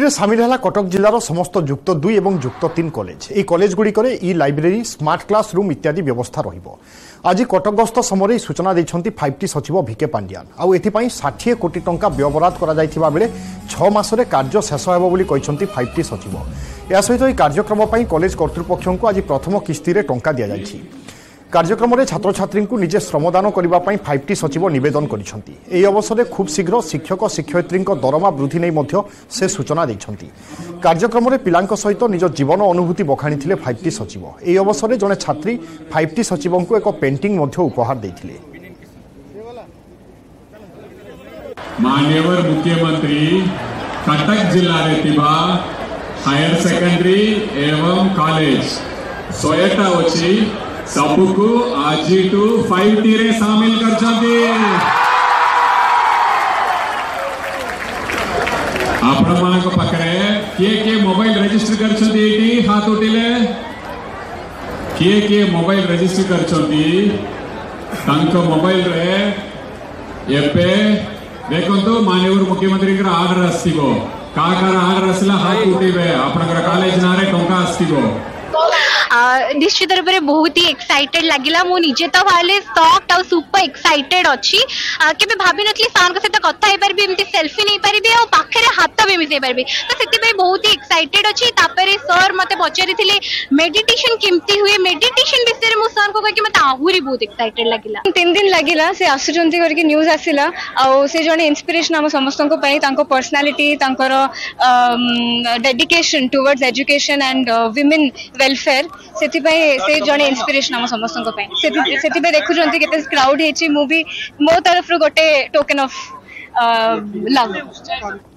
एथिरे सामिल है कटक जिलार समस्त युक्त 2 और युक्त 3 कॉलेज। यह कॉलेज गुड़िक इ लाइब्रेरी स्मार्ट क्लास रूम इत्यादि व्यवस्था रहिबो। आज कटक गस्त समय सूचना देइछंती 5टी सचिव भिके पांडियान। आउ एथिपाई 60 कोटी टंका व्ययबराद करा जायथिबा बेले 6 मासरे कार्य शेष हेबो बोली कहिसंती 5टी सचिव। या सहित यह कार्यक्रम पई कॉलेज कर्तृपक्षଙ୍କୁ आज प्रथम किस्ती रे टंका दिया जायछि। कार्यक्रम में छात्र छात्री को निजे श्रमदान करने 5टी सचिव नवेदन कर अवसर में खूब शीघ्र शिक्षक शिक्षयित्री दरमा वृद्धि नहीं से सूचना देते। कार्यक्रम में पिला सहित निज जीवन अनुभूति बखाणी 5टी सचिव। यह अवसर में जड़े छात्री 5टी सचिव को एक पेंटिंग उपहार देते। माननीय मुख्यमंत्री कटक जिले में हायर सेकेंडरी एवं कॉलेज 100टा अच्छी सबको आज 5टी रे शामिल कर पाखे किए मोबाइल रजिस्टर कर हाथ उठिले किए मोबाइल रजिस्टर कर मोबाइल रे एपे देखो माननीय मुख्यमंत्री आर्डर आसो कार आर्डर आसला हाथ उठे आप कॉलेज ना टंका आसो निश्चित रूप से बहुत ही एक्साइटेड लगिला। मु निजे तो वाले सॉफ्ट और सुपर एक्साइटेड अच्छी केबे भाभी नथली सार सहित कथा हे परबी एमती सेल्फी नहीं पारिबे और पाखे हाथ भी मिसई पारिबे तो सेति बहुत ही एक्साइटेड अच्छी। तापरे सर मते पचारि थिले मेडिटेशन केमती हुए मेडिटेशन विषय मु सर को कहि कि मते आहुरी बहुत एक्साइटेड लगिला। 3 दिन लगिला से आसुचंती करके न्यूज़ आसिला आ से जने इंस्पिरेशन हम समस्त को पई तांको पर्सनालिटी तांकर dedication towards education and women welfare से जड़े इंस्पिरेशन हम समस्त से देखुं के क्राउड हो मो तरफ गोटे टोकन ऑफ लव।